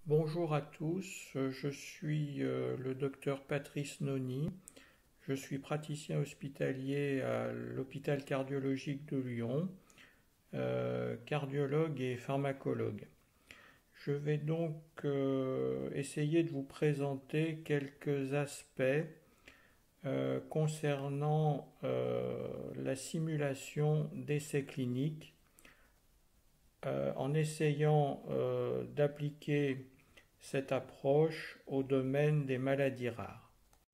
Bonjour à tous, je suis le docteur Patrice Noni, je suis praticien hospitalier à l'hôpital cardiologique de Lyon, cardiologue et pharmacologue. Je vais donc essayer de vous présenter quelques aspects concernant la simulation d'essais cliniques en essayant d'appliquer cette approche au domaine des maladies rares.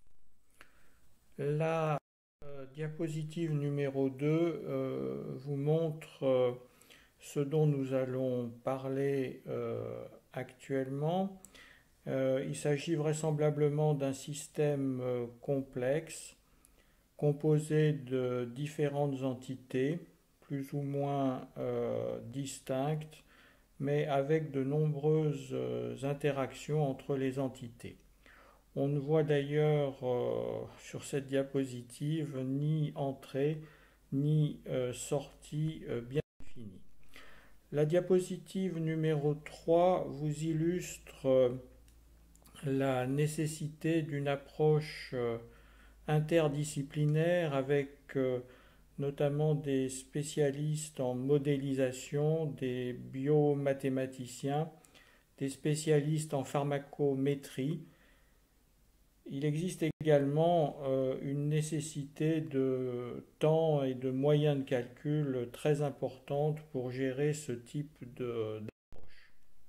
La diapositive numéro 2 vous montre ce dont nous allons parler actuellement. Il s'agit vraisemblablement d'un système complexe composé de différentes entités plus ou moins distinctes, mais avec de nombreuses interactions entre les entités. On ne voit d'ailleurs sur cette diapositive ni entrée ni sortie bien définie. La diapositive numéro 3 vous illustre la nécessité d'une approche interdisciplinaire avec notamment des spécialistes en modélisation, des biomathématiciens, des spécialistes en pharmacométrie. Il existe également une nécessité de temps et de moyens de calcul très importante pour gérer ce type d'approche.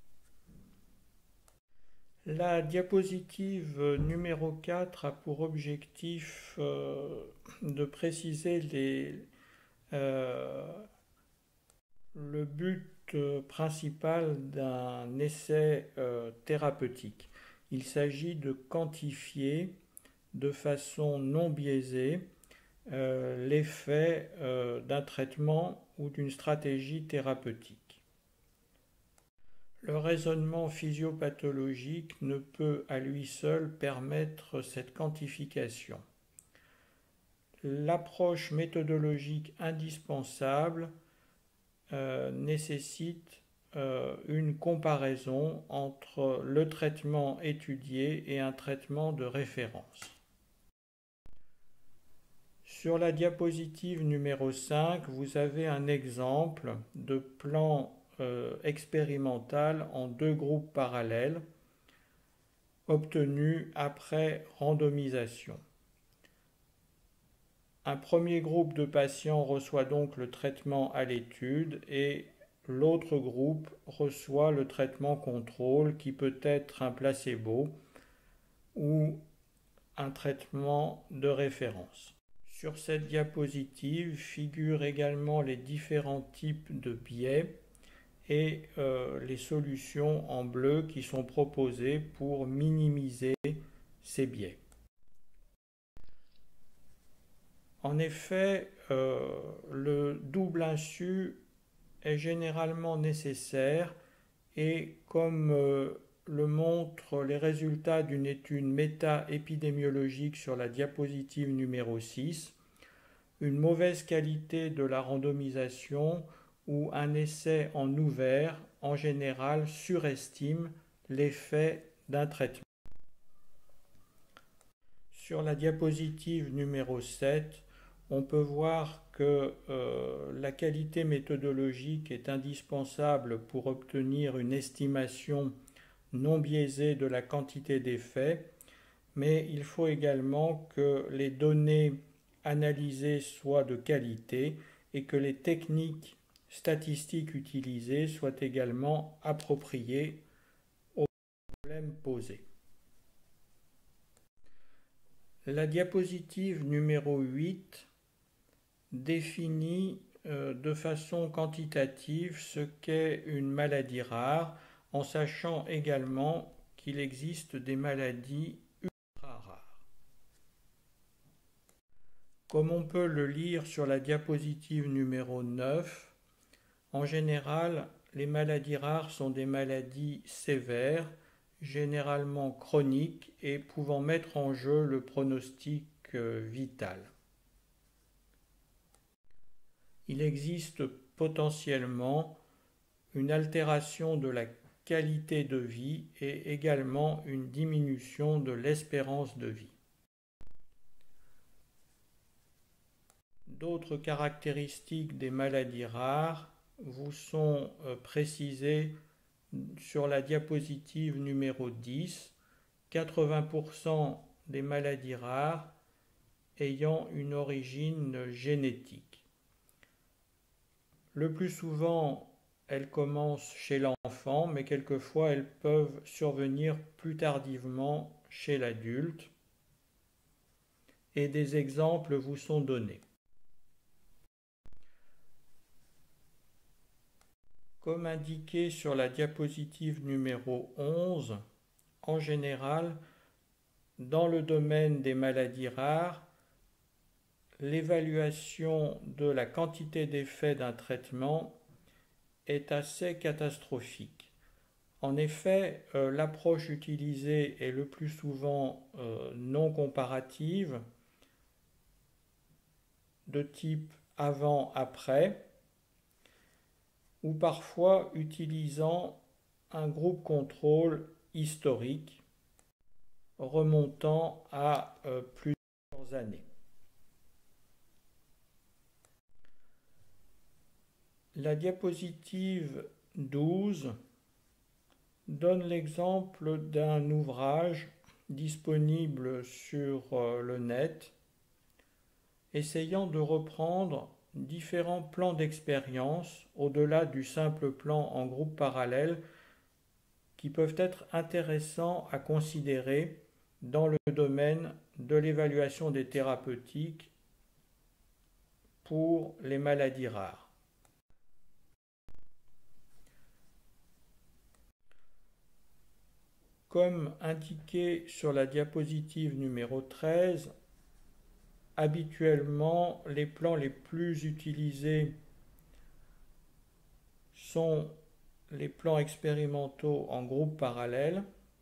La diapositive numéro 4 a pour objectif de préciser le but principal d'un essai thérapeutique. Il s'agit de quantifier de façon non biaisée l'effet d'un traitement ou d'une stratégie thérapeutique. Le raisonnement physiopathologique ne peut à lui seul permettre cette quantification. L'approche méthodologique indispensable nécessite une comparaison entre le traitement étudié et un traitement de référence. Sur la diapositive numéro 5, vous avez un exemple de plan expérimental en deux groupes parallèles obtenus après randomisation. Un premier groupe de patients reçoit donc le traitement à l'étude et l'autre groupe reçoit le traitement contrôle qui peut être un placebo ou un traitement de référence. Sur cette diapositive figurent également les différents types de biais et les solutions en bleu qui sont proposées pour minimiser ces biais. En effet, le double insu est généralement nécessaire et comme le montrent les résultats d'une étude méta-épidémiologique sur la diapositive numéro 6, une mauvaise qualité de la randomisation ou un essai en ouvert en général surestime l'effet d'un traitement. Sur la diapositive numéro 7, on peut voir que la qualité méthodologique est indispensable pour obtenir une estimation non biaisée de la quantité d'effets, mais il faut également que les données analysées soient de qualité et que les techniques statistiques utilisées soient également appropriées aux problèmes posés. La diapositive numéro 8 définit de façon quantitative ce qu'est une maladie rare, en sachant également qu'il existe des maladies ultra rares. Comme on peut le lire sur la diapositive numéro 9, en général, les maladies rares sont des maladies sévères, généralement chroniques et pouvant mettre en jeu le pronostic vital. Il existe potentiellement une altération de la qualité de vie et également une diminution de l'espérance de vie. D'autres caractéristiques des maladies rares vous sont précisées sur la diapositive numéro 10. 80% des maladies rares ayant une origine génétique. Le plus souvent, elles commencent chez l'enfant, mais quelquefois elles peuvent survenir plus tardivement chez l'adulte. Et des exemples vous sont donnés. Comme indiqué sur la diapositive numéro 11, en général, dans le domaine des maladies rares, l'évaluation de la quantité d'effet d'un traitement est assez catastrophique. En effet, l'approche utilisée est le plus souvent non comparative, de type avant-après, ou parfois utilisant un groupe contrôle historique remontant à plusieurs années. La diapositive 12 donne l'exemple d'un ouvrage disponible sur le net essayant de reprendre différents plans d'expérience au-delà du simple plan en groupe parallèle qui peuvent être intéressants à considérer dans le domaine de l'évaluation des thérapeutiques pour les maladies rares. Comme indiqué sur la diapositive numéro 13, habituellement, les plans les plus utilisés sont les plans expérimentaux en groupe parallèle,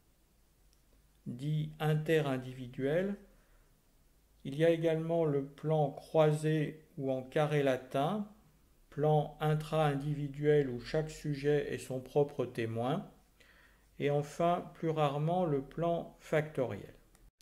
dits interindividuels. Il y a également le plan croisé ou en carré latin, plan intra-individuel où chaque sujet est son propre témoin, et enfin, plus rarement, le plan factoriel.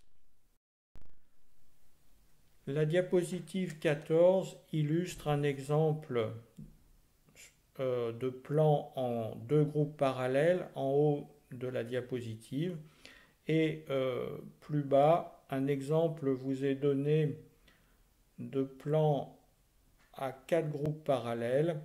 La diapositive 14 illustre un exemple de plan en deux groupes parallèles en haut de la diapositive et plus bas, un exemple vous est donné de plan à quatre groupes parallèles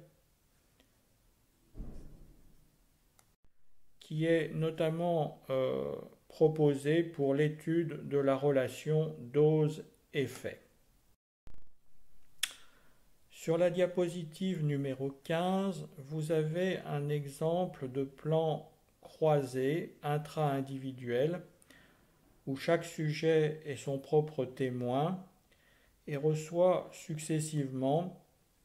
qui est notamment proposé pour l'étude de la relation dose-effet. Sur la diapositive numéro 15, vous avez un exemple de plan croisé intra-individuel où chaque sujet est son propre témoin et reçoit successivement,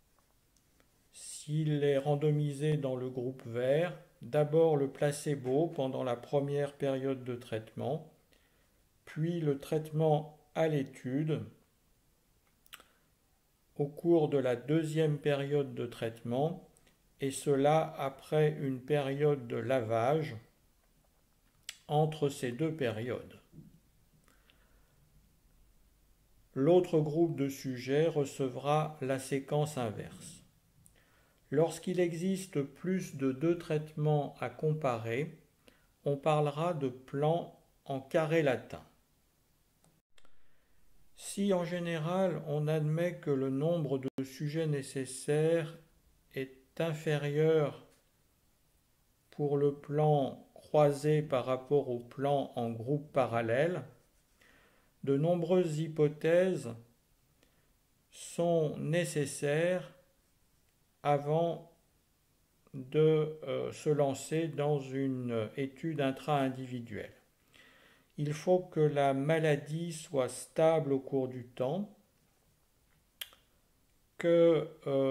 s'il est randomisé dans le groupe vert, d'abord le placebo pendant la première période de traitement, puis le traitement à l'étude au cours de la deuxième période de traitement, et cela après une période de lavage entre ces deux périodes. L'autre groupe de sujets recevra la séquence inverse. Lorsqu'il existe plus de deux traitements à comparer, on parlera de plan en carré latin. Si en général on admet que le nombre de sujets nécessaires est inférieur pour le plan croisé par rapport au plan en groupe parallèle, de nombreuses hypothèses sont nécessaires avant de se lancer dans une étude intra-individuelle. Il faut que la maladie soit stable au cours du temps, que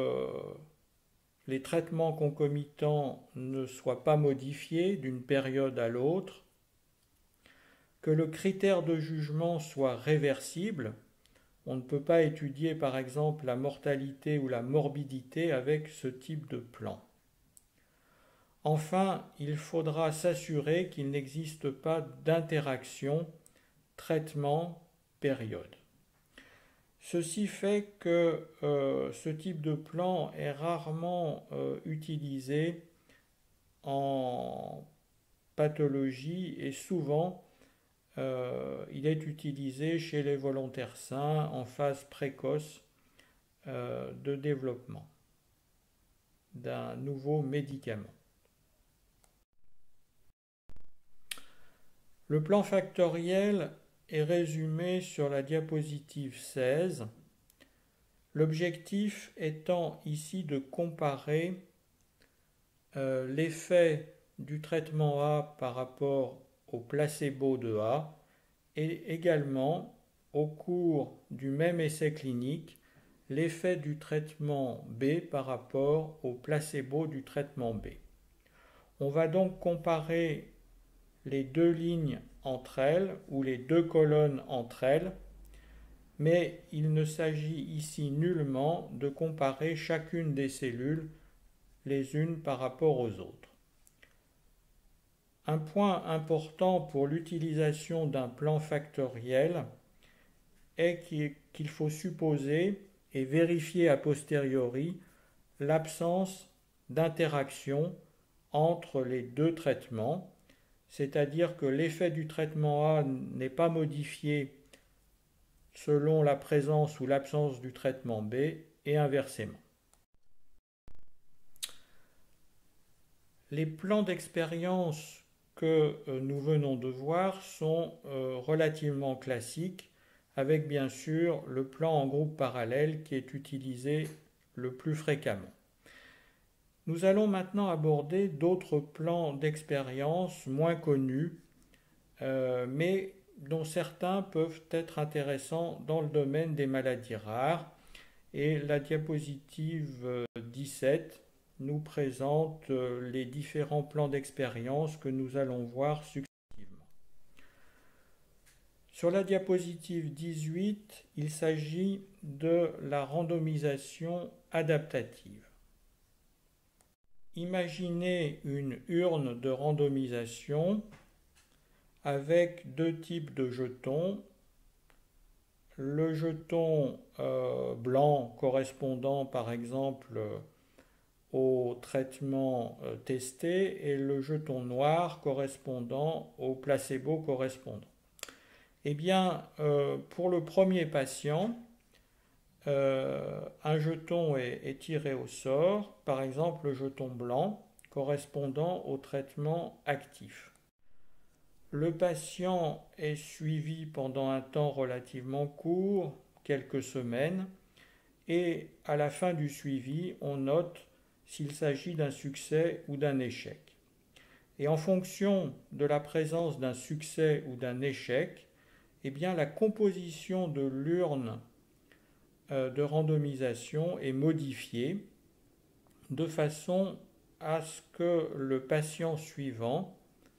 les traitements concomitants ne soient pas modifiés d'une période à l'autre, que le critère de jugement soit réversible. On ne peut pas étudier par exemple la mortalité ou la morbidité avec ce type de plan. Enfin, il faudra s'assurer qu'il n'existe pas d'interaction traitement-période. Ceci fait que ce type de plan est rarement utilisé en pathologie et souvent il est utilisé chez les volontaires sains en phase précoce de développement d'un nouveau médicament. Le plan factoriel est résumé sur la diapositive 16, l'objectif étant ici de comparer l'effet du traitement A par rapport au placebo de A et également au cours du même essai clinique l'effet du traitement B par rapport au placebo du traitement B. On va donc comparer les deux lignes entre elles ou les deux colonnes entre elles, mais il ne s'agit ici nullement de comparer chacune des cellules les unes par rapport aux autres. Un point important pour l'utilisation d'un plan factoriel est qu'il faut supposer et vérifier a posteriori l'absence d'interaction entre les deux traitements, c'est-à-dire que l'effet du traitement A n'est pas modifié selon la présence ou l'absence du traitement B et inversement. Les plans d'expérience que nous venons de voir sont relativement classiques, avec bien sûr le plan en groupe parallèle qui est utilisé le plus fréquemment. Nous allons maintenant aborder d'autres plans d'expérience moins connus, mais dont certains peuvent être intéressants dans le domaine des maladies rares. Et la diapositive 17 nous présente les différents plans d'expérience que nous allons voir successivement. Sur la diapositive 18, il s'agit de la randomisation adaptative. Imaginez une urne de randomisation avec deux types de jetons. Le jeton blanc correspondant par exemple au traitement testé et le jeton noir correspondant au placebo correspondant. Eh bien, pour le premier patient, un jeton est tiré au sort, par exemple le jeton blanc correspondant au traitement actif. Le patient est suivi pendant un temps relativement court, quelques semaines, et à la fin du suivi, on note s'il s'agit d'un succès ou d'un échec. Et en fonction de la présence d'un succès ou d'un échec, eh bien, la composition de l'urne de randomisation est modifiée de façon à ce que le patient suivant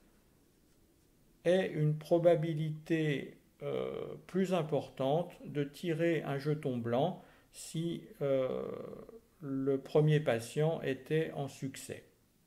ait une probabilité plus importante de tirer un jeton blanc si le premier patient était en succès.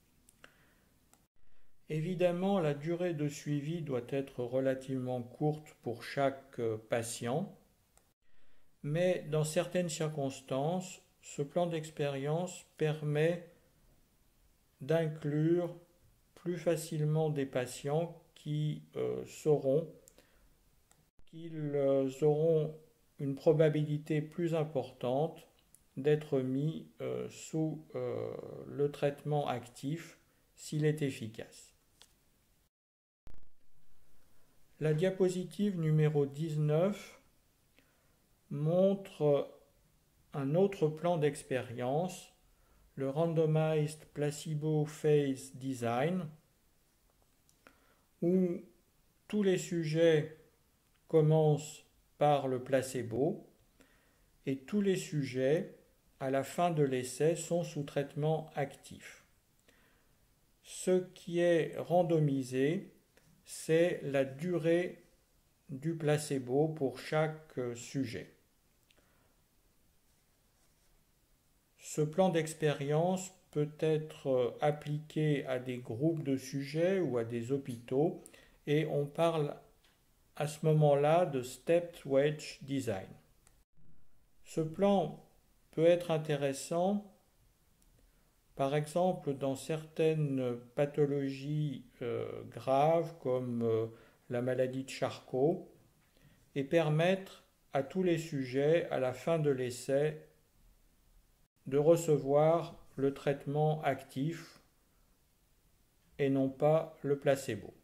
Évidemment, la durée de suivi doit être relativement courte pour chaque patient, mais dans certaines circonstances, ce plan d'expérience permet d'inclure plus facilement des patients qui sauront qu'ils auront une probabilité plus importante d'être mis sous le traitement actif s'il est efficace. La diapositive numéro 19 montre un autre plan d'expérience, le Randomized Placebo Phase Design, où tous les sujets commencent par le placebo et tous les sujets, à la fin de l'essai, sont sous traitement actif. Ce qui est randomisé, c'est la durée du placebo pour chaque sujet. Ce plan d'expérience peut être appliqué à des groupes de sujets ou à des hôpitaux et on parle à ce moment-là de Stepped Wedge Design. Ce plan peut être intéressant, par exemple, dans certaines pathologies graves comme la maladie de Charcot, et permettre à tous les sujets, à la fin de l'essai, de recevoir le traitement actif et non pas le placebo.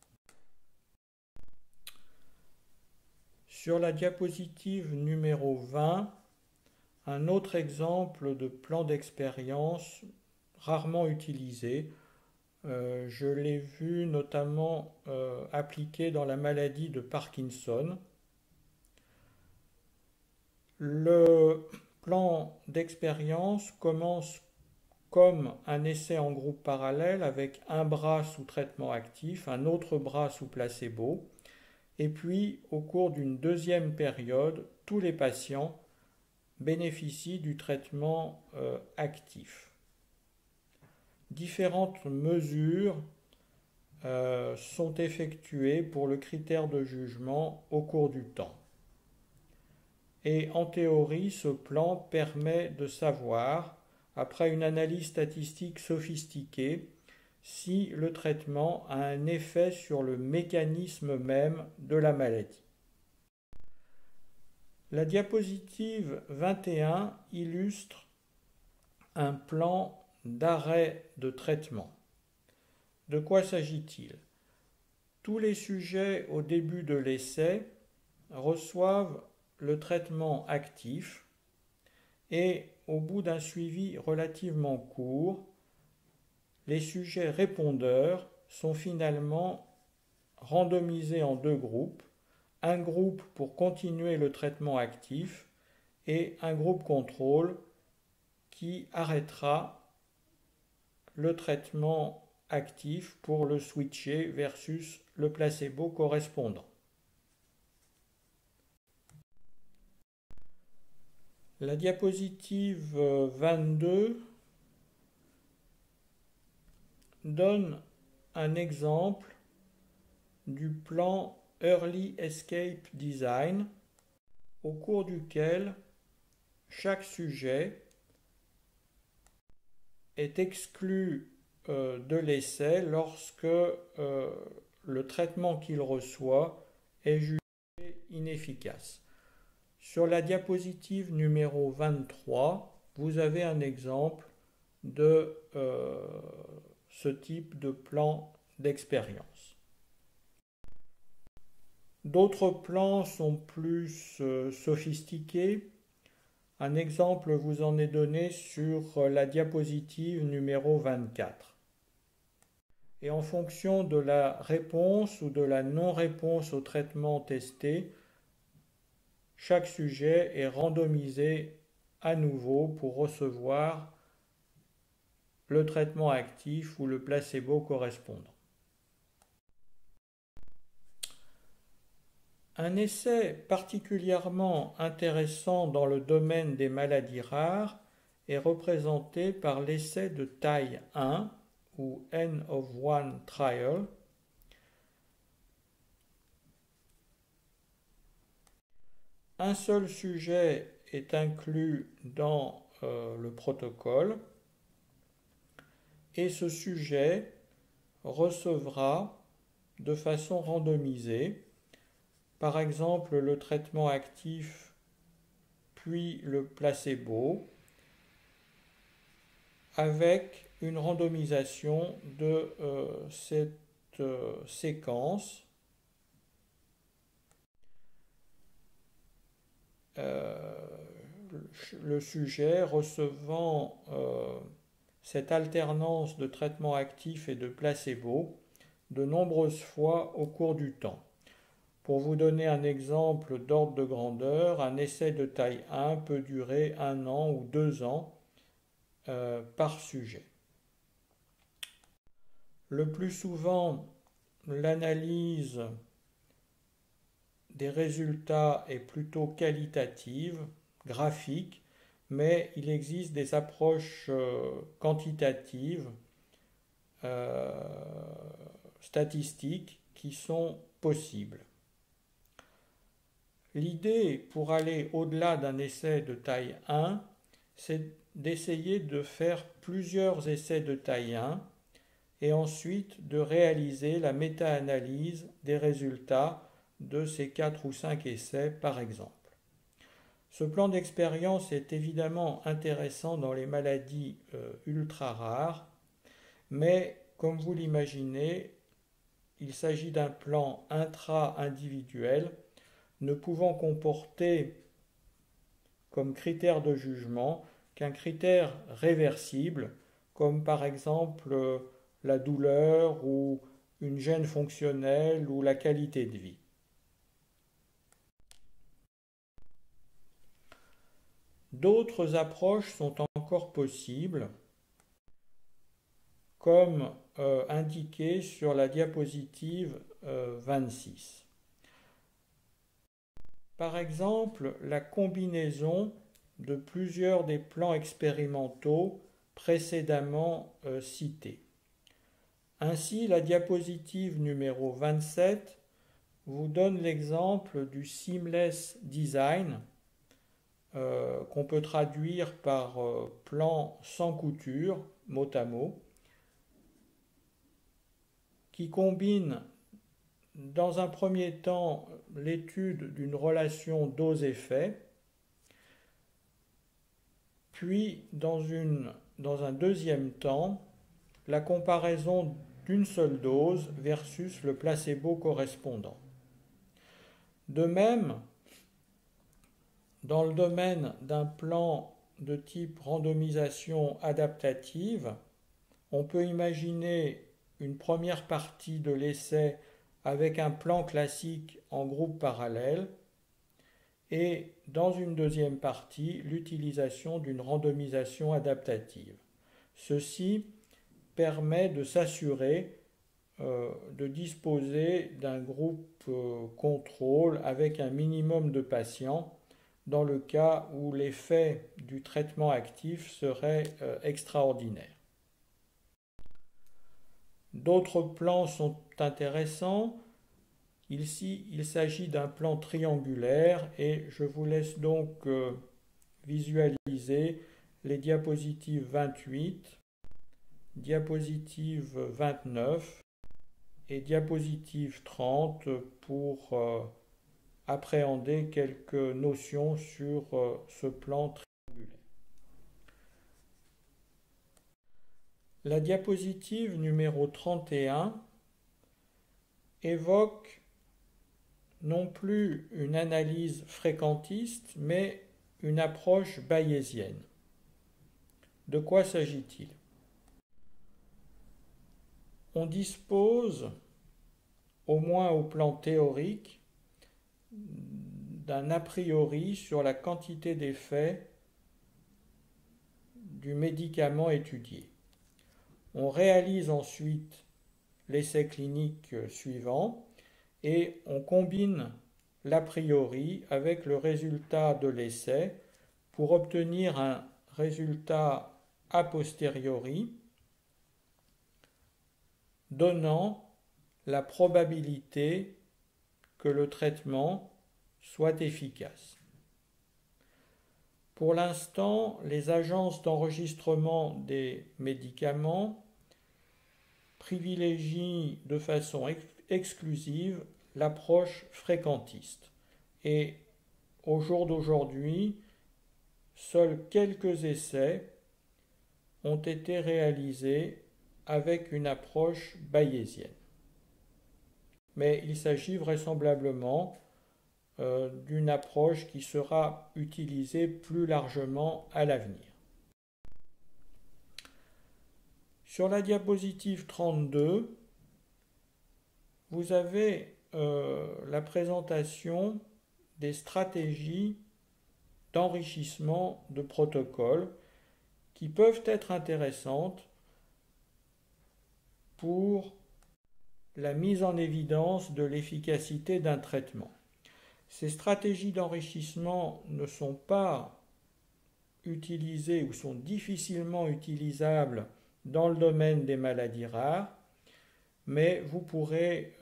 Sur la diapositive numéro 20, un autre exemple de plan d'expérience rarement utilisé. Je l'ai vu notamment appliqué dans la maladie de Parkinson. Le plan d'expérience commence comme un essai en groupe parallèle avec un bras sous traitement actif, un autre bras sous placebo, et puis au cours d'une deuxième période, tous les patients bénéficient du traitement actif. Différentes mesures sont effectuées pour le critère de jugement au cours du temps. Et en théorie, ce plan permet de savoir, après une analyse statistique sophistiquée, si le traitement a un effet sur le mécanisme même de la maladie. La diapositive 21 illustre un plan d'arrêt de traitement. De quoi s'agit-il? Tous les sujets au début de l'essai reçoivent le traitement actif et au bout d'un suivi relativement court, les sujets répondeurs sont finalement randomisés en deux groupes, un groupe pour continuer le traitement actif et un groupe contrôle qui arrêtera le traitement actif pour le switcher versus le placebo correspondant. La diapositive 22 donne un exemple du plan Early Escape Design au cours duquel chaque sujet est exclu de l'essai lorsque le traitement qu'il reçoit est jugé inefficace. Sur la diapositive numéro 23, vous avez un exemple de ce type de plan d'expérience. D'autres plans sont plus sophistiqués. Un exemple vous en est donné sur la diapositive numéro 24. Et en fonction de la réponse ou de la non-réponse au traitement testé, chaque sujet est randomisé à nouveau pour recevoir le traitement actif ou le placebo correspondant. Un essai particulièrement intéressant dans le domaine des maladies rares est représenté par l'essai de taille 1 ou N of 1 trial. Un seul sujet est inclus dans le protocole et ce sujet recevra de façon randomisée, par exemple le traitement actif puis le placebo, avec une randomisation de cette séquence le sujet recevant cette alternance de traitement actif et de placebo de nombreuses fois au cours du temps. Pour vous donner un exemple d'ordre de grandeur, un essai de taille 1 peut durer 1 an ou 2 ans par sujet. Le plus souvent, l'analyse des résultats est plutôt qualitative, graphique, mais il existe des approches quantitatives, statistiques, qui sont possibles. L'idée pour aller au-delà d'un essai de taille 1, c'est d'essayer de faire plusieurs essais de taille 1 et ensuite de réaliser la méta-analyse des résultats de ces 4 ou 5 essais par exemple. Ce plan d'expérience est évidemment intéressant dans les maladies ultra rares, mais comme vous l'imaginez, il s'agit d'un plan intra-individuel ne pouvant comporter comme critère de jugement qu'un critère réversible, comme par exemple la douleur ou une gêne fonctionnelle ou la qualité de vie. D'autres approches sont encore possibles, comme indiqué sur la diapositive 26. Par exemple, la combinaison de plusieurs des plans expérimentaux précédemment cités. Ainsi, la diapositive numéro 27 vous donne l'exemple du seamless design qu'on peut traduire par plan sans couture, mot à mot, qui combine dans un premier temps l'étude d'une relation dose-effet, puis dans un deuxième temps la comparaison d'une seule dose versus le placebo correspondant. De même, dans le domaine d'un plan de type randomisation adaptative, on peut imaginer une première partie de l'essai avec un plan classique en groupe parallèle et dans une deuxième partie l'utilisation d'une randomisation adaptative. Ceci permet de s'assurer de disposer d'un groupe contrôle avec un minimum de patients dans le cas où l'effet du traitement actif serait extraordinaire. D'autres plans sont intéressants. Ici, il s'agit d'un plan triangulaire et je vous laisse donc visualiser les diapositives 28, diapositive 29 et diapositive 30 pour appréhender quelques notions sur ce plan triangulaire. La diapositive numéro 31 évoque non plus une analyse fréquentiste, mais une approche bayésienne. De quoi s'agit-il? On dispose, au moins au plan théorique, d'un a priori sur la quantité d'effets du médicament étudié. On réalise ensuite l'essai clinique suivant et on combine l'a priori avec le résultat de l'essai pour obtenir un résultat a posteriori donnant la probabilité que le traitement soit efficace. Pour l'instant, les agences d'enregistrement des médicaments privilégient de façon exclusive l'approche fréquentiste. Et au jour d'aujourd'hui, seuls quelques essais ont été réalisés avec une approche bayésienne. Mais il s'agit vraisemblablement d'une approche qui sera utilisée plus largement à l'avenir. Sur la diapositive 32, vous avez la présentation des stratégies d'enrichissement de protocoles qui peuvent être intéressantes pour la mise en évidence de l'efficacité d'un traitement. Ces stratégies d'enrichissement ne sont pas utilisés ou sont difficilement utilisables dans le domaine des maladies rares, mais vous pourrez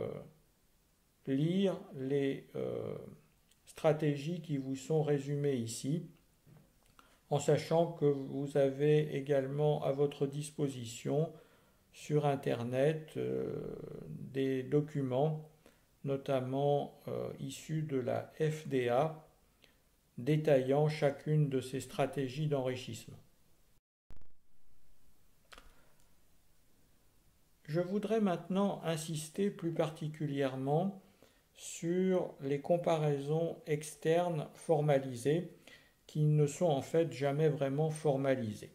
lire les stratégies qui vous sont résumées ici, en sachant que vous avez également à votre disposition sur Internet des documents, notamment issus de la FDA, détaillant chacune de ces stratégies d'enrichissement. Je voudrais maintenant insister plus particulièrement sur les comparaisons externes formalisées qui ne sont en fait jamais vraiment formalisées.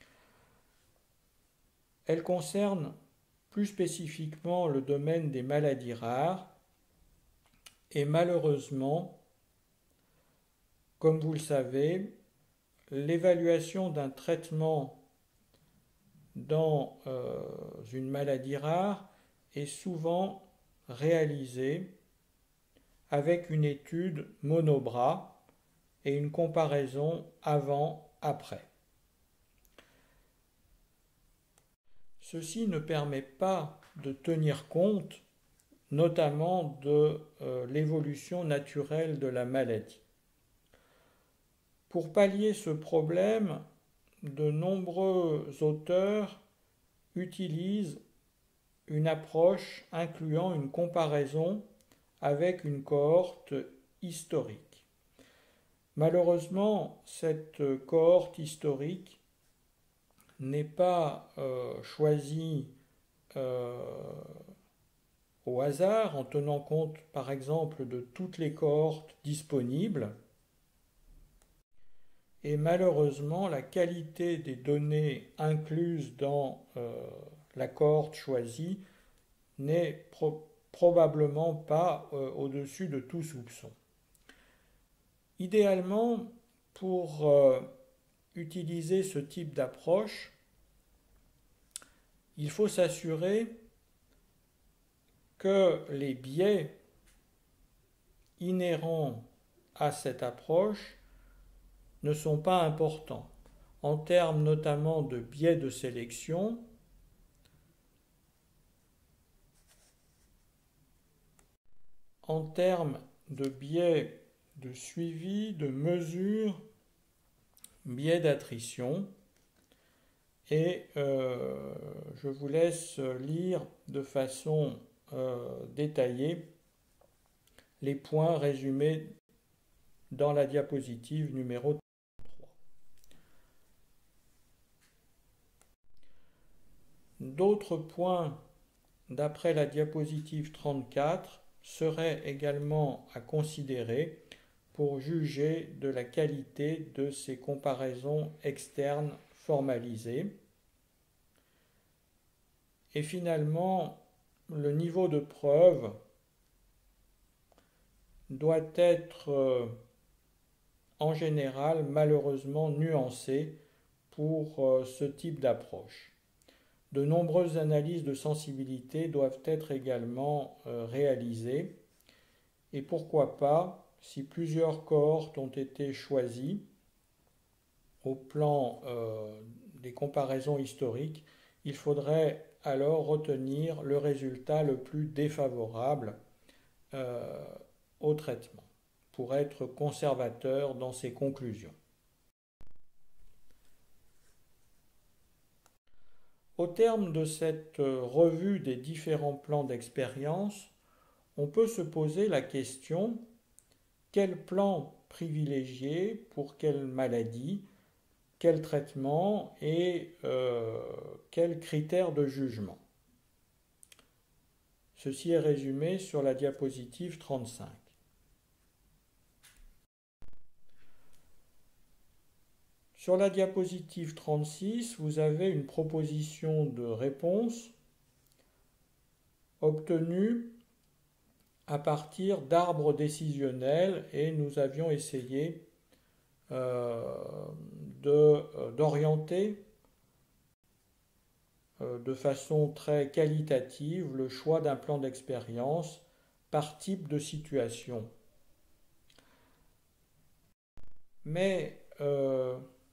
Elles concernent plus spécifiquement le domaine des maladies rares et malheureusement, comme vous le savez, l'évaluation d'un traitement dans une maladie rare est souvent réalisée avec une étude monobras et une comparaison avant-après. Ceci ne permet pas de tenir compte notamment de l'évolution naturelle de la maladie. Pour pallier ce problème, de nombreux auteurs utilisent une approche incluant une comparaison avec une cohorte historique. Malheureusement, cette cohorte historique n'est pas choisie au hasard en tenant compte par exemple de toutes les cohortes disponibles. Et malheureusement, la qualité des données incluses dans la cohorte choisie n'est probablement pas au-dessus de tout soupçon. Idéalement, pour utiliser ce type d'approche, il faut s'assurer que les biais inhérents à cette approche ne sont pas importants, en termes notamment de biais de sélection, en termes de biais de suivi, de mesure, biais d'attrition, et je vous laisse lire de façon détaillée les points résumés dans la diapositive numéro 3. D'autres points, d'après la diapositive 34, seraient également à considérer pour juger de la qualité de ces comparaisons externes formalisées. Et finalement, le niveau de preuve doit être en général malheureusement nuancé pour ce type d'approche. De nombreuses analyses de sensibilité doivent être également réalisées et pourquoi pas, si plusieurs cohortes ont été choisies au plan des comparaisons historiques, il faudrait alors retenir le résultat le plus défavorable au traitement pour être conservateur dans ses conclusions. Au terme de cette revue des différents plans d'expérience, on peut se poser la question: quel plan privilégier pour quelle maladie, quel traitement et quels critères de jugement? Ceci est résumé sur la diapositive 35. Sur la diapositive 36, vous avez une proposition de réponse obtenue à partir d'arbres décisionnels et nous avions essayé d'orienter de façon très qualitative le choix d'un plan d'expérience par type de situation. Mais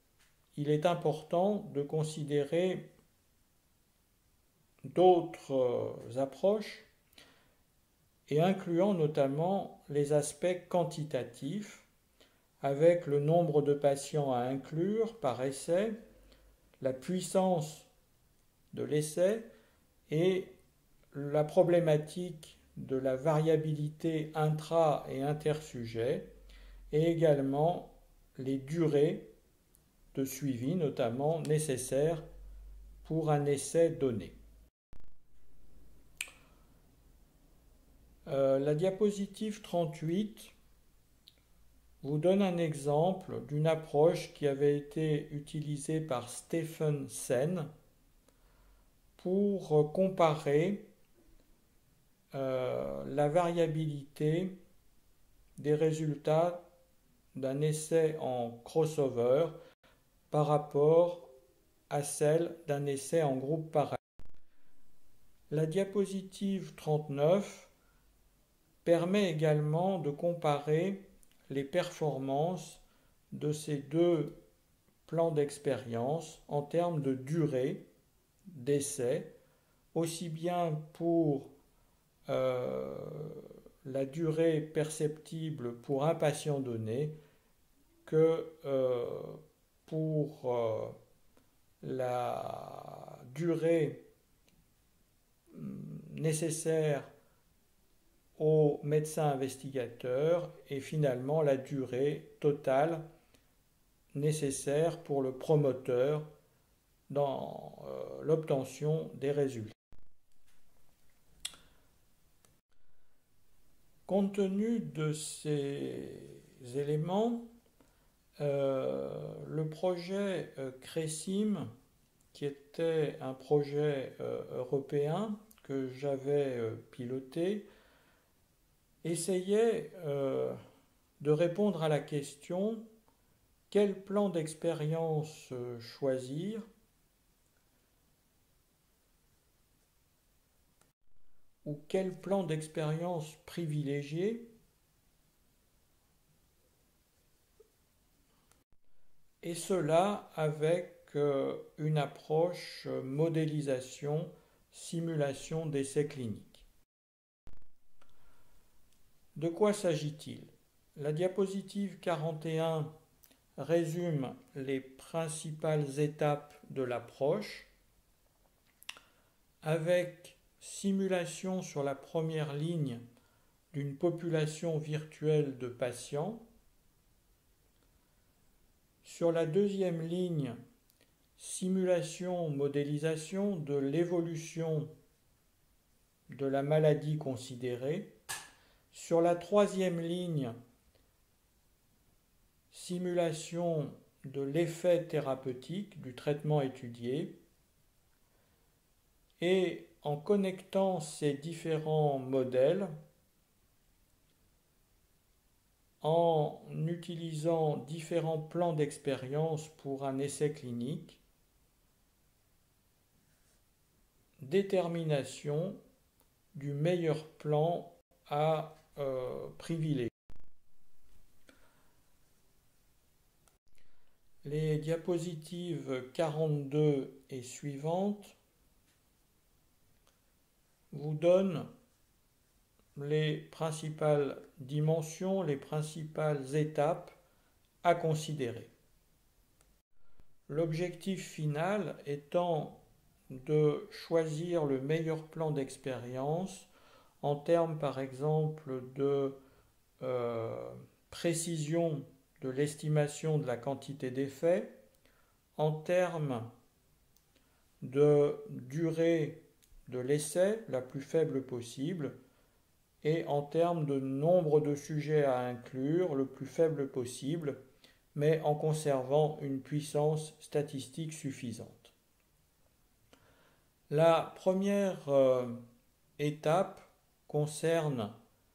il est important de considérer d'autres approches et incluant notamment les aspects quantitatifs avec le nombre de patients à inclure par essai, la puissance de l'essai et la problématique de la variabilité intra- et intersujet et également les durées de suivi notamment nécessaires pour un essai donné. La diapositive 38 vous donne un exemple d'une approche qui avait été utilisée par Stephen Sen pour comparer la variabilité des résultats d'un essai en crossover par rapport à celle d'un essai en groupe parallèle. La diapositive 39 permet également de comparer les performances de ces deux plans d'expérience en termes de durée d'essai, aussi bien pour la durée perceptible pour un patient donné que pour la durée nécessaire au médecin investigateur et finalement la durée totale nécessaire pour le promoteur dans l'obtention des résultats. Compte tenu de ces éléments, le projet CRECIM, qui était un projet européen que j'avais piloté, essayait de répondre à la question quel plan d'expérience choisir ou quel plan d'expérience privilégier, et cela avec une approche modélisation, simulation d'essais cliniques. De quoi s'agit-il? La diapositive 41 résume les principales étapes de l'approche avec simulation sur la première ligne d'une population virtuelle de patients. Sur la deuxième ligne, simulation, modélisation de l'évolution de la maladie considérée. Sur la troisième ligne, simulation de l'effet thérapeutique du traitement étudié. Et en connectant ces différents modèles, en utilisant différents plans d'expérience pour un essai clinique, détermination du meilleur plan à privilégier. Les diapositives 42 et suivantes vous donnent les principales dimensions, les principales étapes à considérer. L'objectif final étant de choisir le meilleur plan d'expérience en termes par exemple de précision de l'estimation de la quantité d'effets, en termes de durée de l'essai la plus faible possible et en termes de nombre de sujets à inclure le plus faible possible, mais en conservant une puissance statistique suffisante. La première étape concerne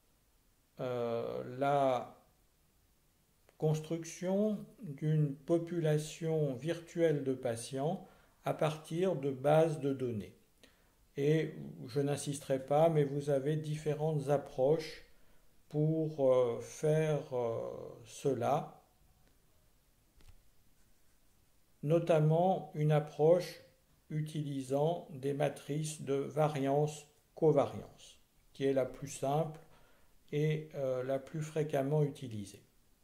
la construction d'une population virtuelle de patients à partir de bases de données. Et je n'insisterai pas, mais vous avez différentes approches pour faire cela. notamment une approche utilisant des matrices de variance-covariance, qui est la plus simple et la plus fréquemment utilisée.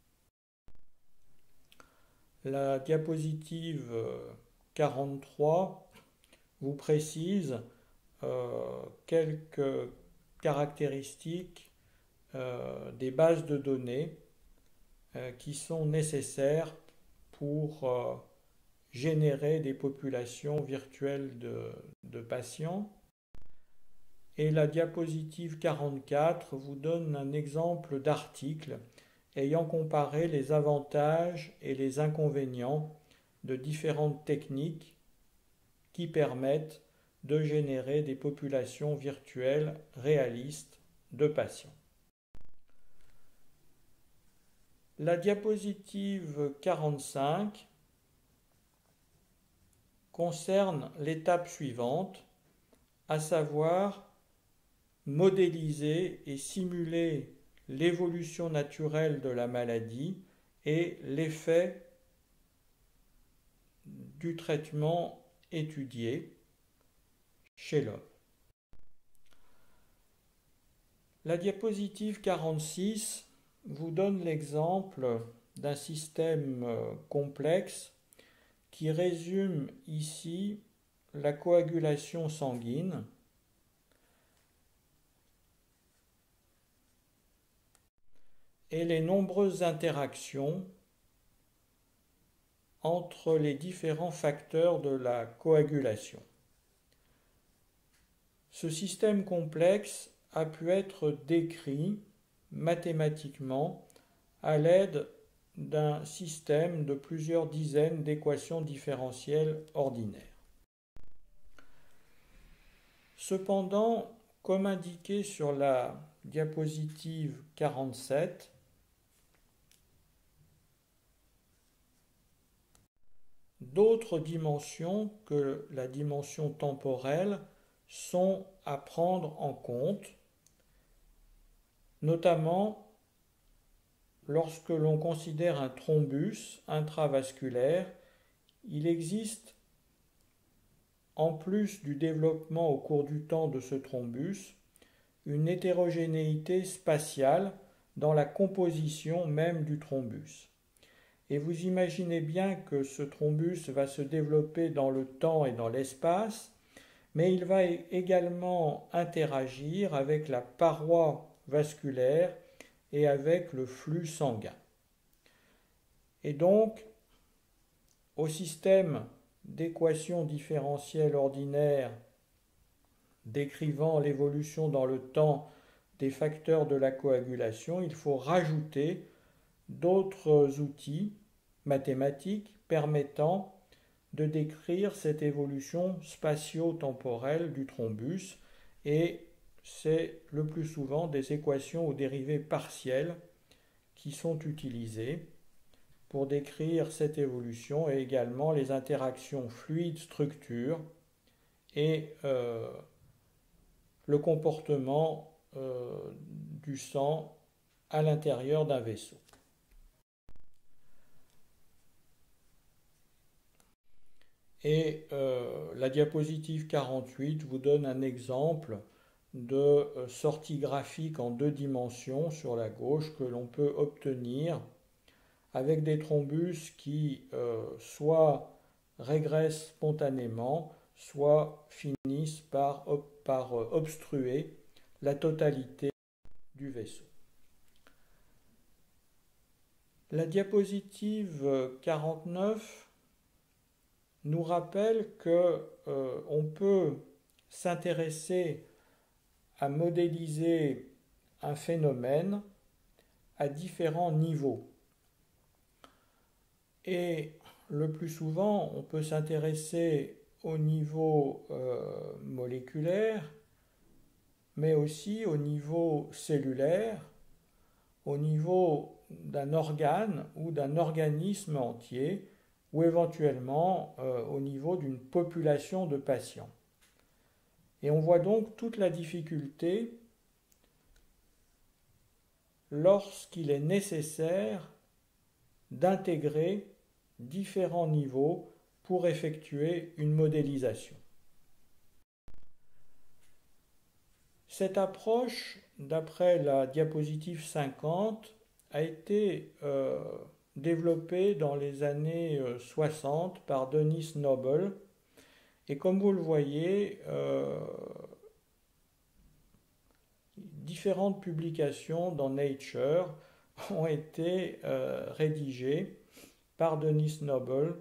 La diapositive 43 vous précise quelques caractéristiques des bases de données qui sont nécessaires pour générer des populations virtuelles de patients. Et la diapositive 44 vous donne un exemple d'article ayant comparé les avantages et les inconvénients de différentes techniques qui permettent de générer des populations virtuelles réalistes de patients. La diapositive 45 concerne l'étape suivante, à savoir modéliser et simuler l'évolution naturelle de la maladie et l'effet du traitement étudié chez l'homme. La diapositive 46 vous donne l'exemple d'un système complexe qui résume ici la coagulation sanguine et les nombreuses interactions entre les différents facteurs de la coagulation. Ce système complexe a pu être décrit mathématiquement à l'aide d'un système de plusieurs dizaines d'équations différentielles ordinaires. Cependant, comme indiqué sur la diapositive 47, d'autres dimensions que la dimension temporelle sont à prendre en compte, notamment lorsque l'on considère un thrombus intravasculaire. Il existe, en plus du développement au cours du temps de ce thrombus, une hétérogénéité spatiale dans la composition même du thrombus. Et vous imaginez bien que ce thrombus va se développer dans le temps et dans l'espace, mais il va également interagir avec la paroi vasculaire et avec le flux sanguin. Et donc, au système d'équations différentielles ordinaires décrivant l'évolution dans le temps des facteurs de la coagulation, il faut rajouter d'autres outils mathématiques permettant de décrire cette évolution spatio-temporelle du thrombus, et c'est le plus souvent des équations aux dérivées partielles qui sont utilisées pour décrire cette évolution, et également les interactions fluide-structure et le comportement du sang à l'intérieur d'un vaisseau. Et la diapositive 48 vous donne un exemple de sortie graphique en 2 dimensions sur la gauche que l'on peut obtenir avec des thrombus qui soit régressent spontanément, soit finissent par obstruer la totalité du vaisseau. La diapositive 49 nous rappelle qu'on peut s'intéresser à modéliser un phénomène à différents niveaux. Et le plus souvent, on peut s'intéresser au niveau moléculaire, mais aussi au niveau cellulaire, au niveau d'un organe ou d'un organisme entier, ou éventuellement au niveau d'une population de patients. Et on voit donc toute la difficulté lorsqu'il est nécessaire d'intégrer différents niveaux pour effectuer une modélisation. Cette approche, d'après la diapositive 50, a été développée dans les années 60 par Dennis Noble. Et comme vous le voyez, différentes publications dans Nature ont été rédigées par Dennis Noble,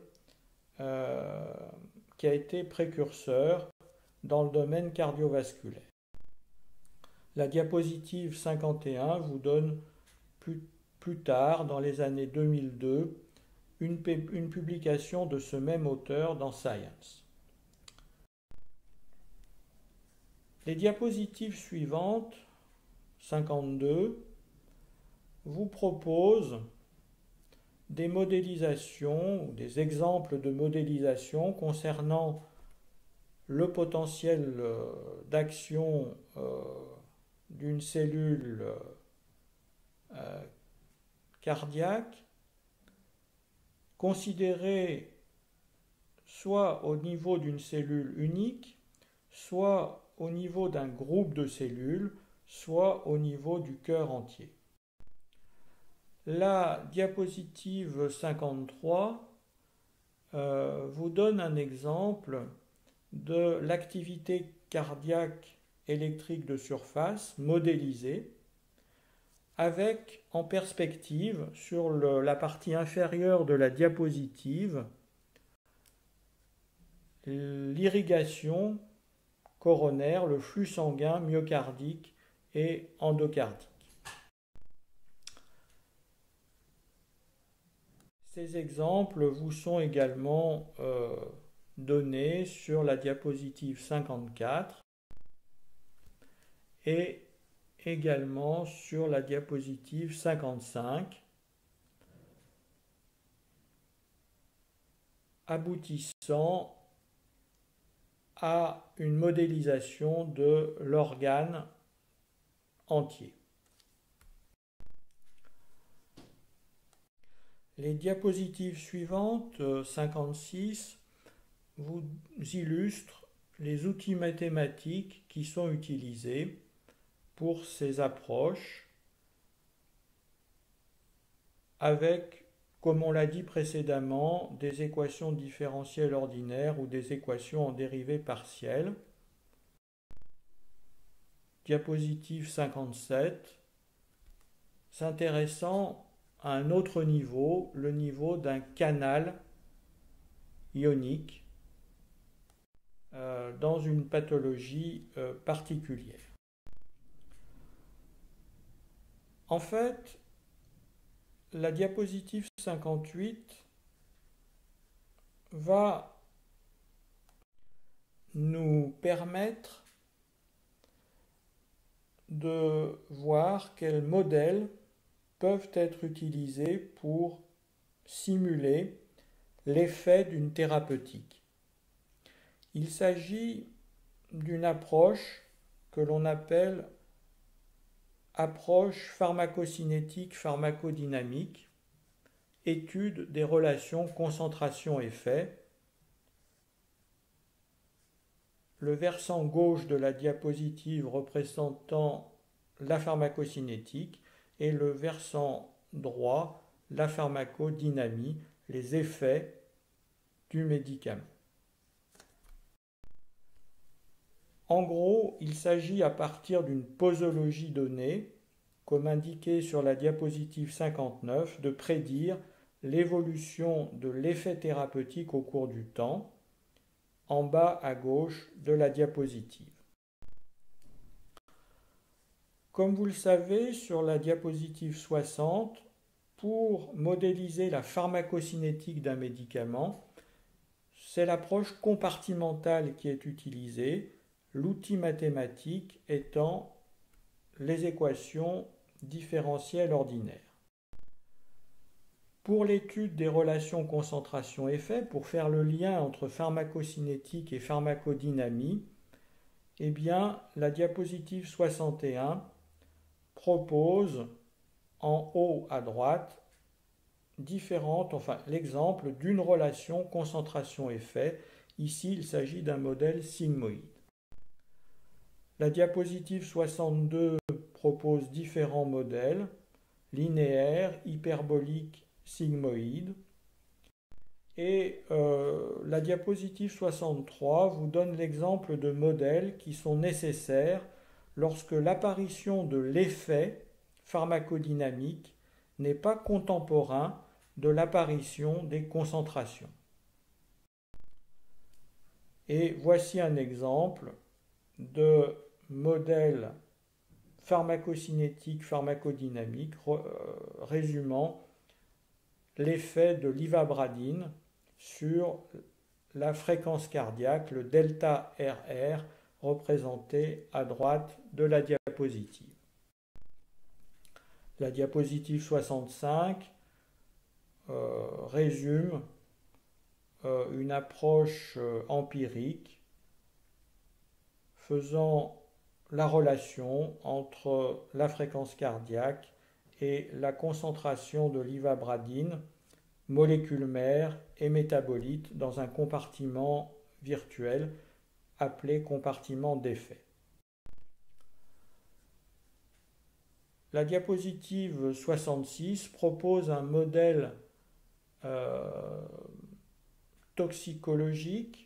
qui a été précurseur dans le domaine cardiovasculaire. La diapositive 51 vous donne plus tard, dans les années 2002, une publication de ce même auteur dans Science. Les diapositives suivantes, 52, vous proposent des modélisations ou des exemples de modélisation concernant le potentiel d'action d'une cellule cardiaque, considérée soit au niveau d'une cellule unique, soit au niveau d'un groupe de cellules, soit au niveau du cœur entier. La diapositive 53 vous donne un exemple de l'activité cardiaque électrique de surface modélisée avec en perspective sur la partie inférieure de la diapositive l'irrigation coronaire, le flux sanguin myocardique et endocardique. Ces exemples vous sont également donnés sur la diapositive 54 et également sur la diapositive 55, aboutissant à une modélisation de l'organe entier. Les diapositives suivantes, 56, vous illustrent les outils mathématiques qui sont utilisés pour ces approches avec, comme on l'a dit précédemment, des équations différentielles ordinaires ou des équations en dérivée partielle. Diapositive 57, s'intéressant à un autre niveau, le niveau d'un canal ionique dans une pathologie particulière. En fait, la diapositive 58 va nous permettre de voir quels modèles peuvent être utilisés pour simuler l'effet d'une thérapeutique. Il s'agit d'une approche que l'on appelle approche pharmacocinétique pharmacodynamique, étude des relations concentration-effet. Le versant gauche de la diapositive représentant la pharmacocinétique et le versant droit, la pharmacodynamie, les effets du médicament. En gros, il s'agit à partir d'une posologie donnée, comme indiqué sur la diapositive 59, de prédire l'évolution de l'effet thérapeutique au cours du temps, en bas à gauche de la diapositive. Comme vous le savez, sur la diapositive 60, pour modéliser la pharmacocinétique d'un médicament, c'est l'approche compartimentale qui est utilisée, l'outil mathématique étant les équations différentielles ordinaires. Pour l'étude des relations concentration-effet, pour faire le lien entre pharmacocinétique et pharmacodynamie, eh bien, la diapositive 61 propose en haut à droite différentes, enfin l'exemple d'une relation concentration-effet. Ici, il s'agit d'un modèle sigmoïde. La diapositive 62 propose différents modèles, linéaires, hyperboliques, sigmoïdes. Et la diapositive 63 vous donne l'exemple de modèles qui sont nécessaires lorsque l'apparition de l'effet pharmacodynamique n'est pas contemporain de l'apparition des concentrations. Et voici un exemple de modèle pharmacocinétique, pharmacodynamique résumant l'effet de l'ivabradine sur la fréquence cardiaque, le delta RR, représenté à droite de la diapositive. La diapositive 65 résume une approche empirique faisant la relation entre la fréquence cardiaque et la concentration de l'ivabradine, molécule mère et métabolite dans un compartiment virtuel appelé compartiment d'effet. La diapositive 66 propose un modèle toxicologique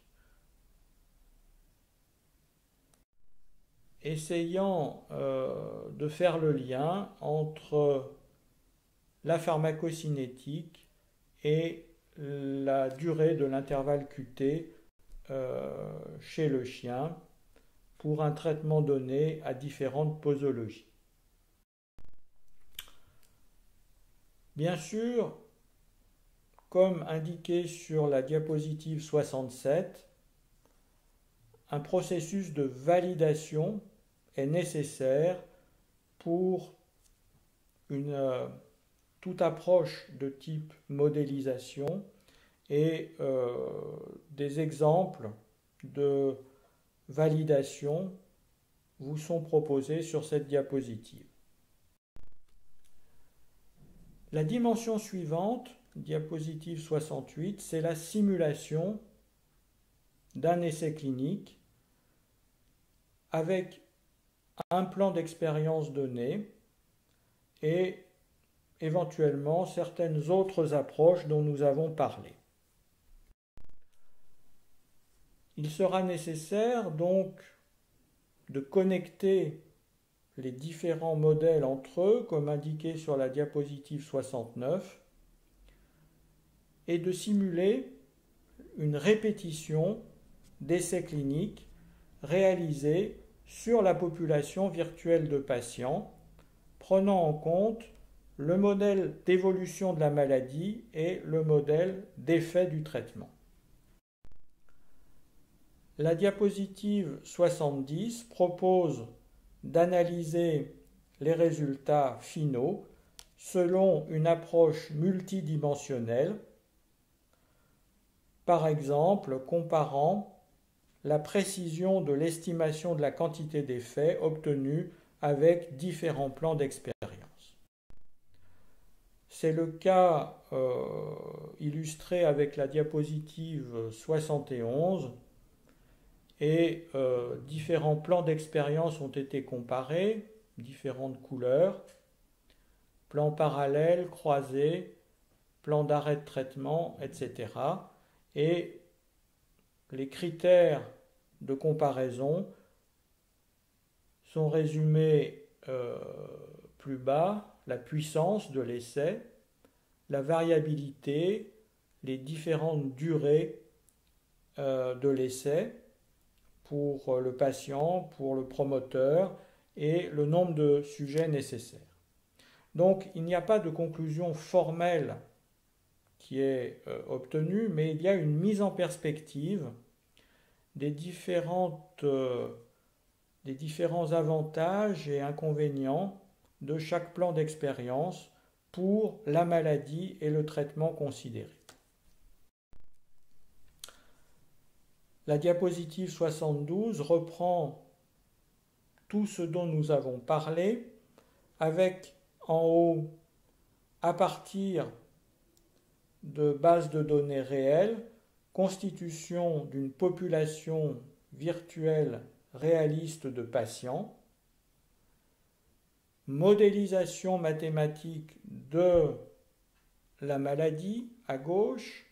essayant de faire le lien entre la pharmacocinétique et la durée de l'intervalle QT chez le chien pour un traitement donné à différentes posologies. Bien sûr, comme indiqué sur la diapositive 67, un processus de validation est nécessaire pour toute approche de type modélisation et des exemples de validation vous sont proposés sur cette diapositive. La dimension suivante, diapositive 68, c'est la simulation d'un essai clinique avec un plan d'expérience donné et éventuellement certaines autres approches dont nous avons parlé. Il sera nécessaire donc de connecter les différents modèles entre eux, comme indiqué sur la diapositive 69, et de simuler une répétition d'essais cliniques réalisés sur la population virtuelle de patients, prenant en compte le modèle d'évolution de la maladie et le modèle d'effet du traitement. La diapositive 70 propose d'analyser les résultats finaux selon une approche multidimensionnelle, par exemple comparant la précision de l'estimation de la quantité d'effets obtenue avec différents plans d'expérience. C'est le cas illustré avec la diapositive 71 et différents plans d'expérience ont été comparés, différentes couleurs, plans parallèles, croisés, plans d'arrêt de traitement, etc. Et les critères de comparaison sont résumés plus bas: la puissance de l'essai, la variabilité, les différentes durées de l'essai pour le patient, pour le promoteur et le nombre de sujets nécessaires. Donc il n'y a pas de conclusion formelle qui est obtenue, mais il y a une mise en perspective des différents avantages et inconvénients de chaque plan d'expérience pour la maladie et le traitement considéré. La diapositive 72 reprend tout ce dont nous avons parlé avec en haut, à partir de base de données réelle, constitution d'une population virtuelle réaliste de patients, modélisation mathématique de la maladie à gauche,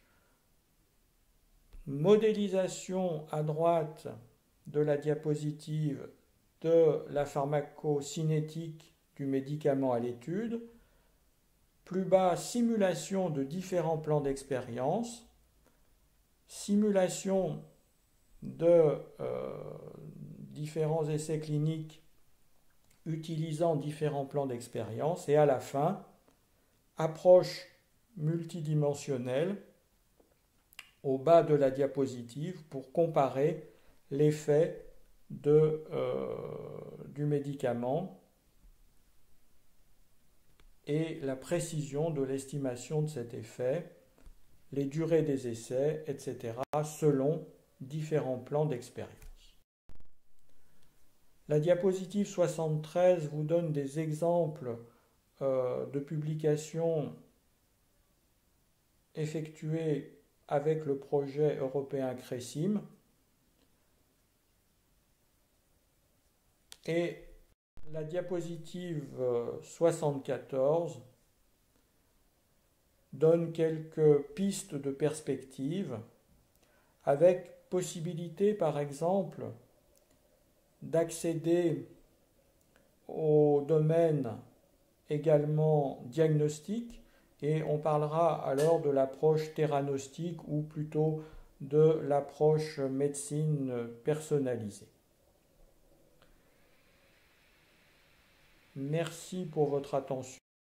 modélisation à droite de la diapositive de la pharmacocinétique du médicament à l'étude, plus bas, simulation de différents plans d'expérience, simulation de différents essais cliniques utilisant différents plans d'expérience, et à la fin, approche multidimensionnelle au bas de la diapositive pour comparer l'effet du médicament et la précision de l'estimation de cet effet, les durées des essais, etc., selon différents plans d'expérience. La diapositive 73 vous donne des exemples de publications effectuées avec le projet européen CRECIM. Et la diapositive 74 donne quelques pistes de perspective avec possibilité, par exemple, d'accéder au domaine également diagnostique, et on parlera alors de l'approche théranostique ou plutôt de l'approche médecine personnalisée. Merci pour votre attention.